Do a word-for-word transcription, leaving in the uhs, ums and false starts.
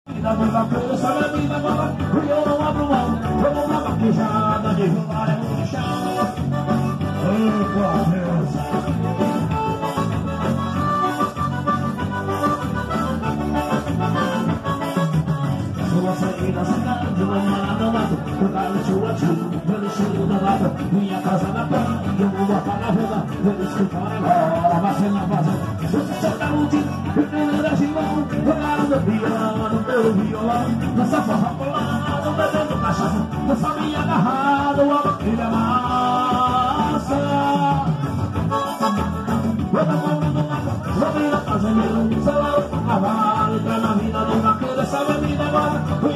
Vida do vaqueiro, sabe a vida agora, e eu não abro mão. Vamos uma vaquejada de Vigário no chão. Eita, Deus. Sua saída cidade, de uma manada mato, o galo tio ativo, pelo cheiro da mata, minha casa na praia, eu vou botar na rua, vou escutar agora, mas sem a fazenda. Você tá no dia, eu tenho da gimão, jogaram no piano, pelo violão, nessa forra colada, bebendo cachaça, nessa minha agarrada, o abelha massa. Eu tô comendo água, vou vir na fazendeira, celular pro cavalo, entra na vida do vaqueiro, essa bebida agora.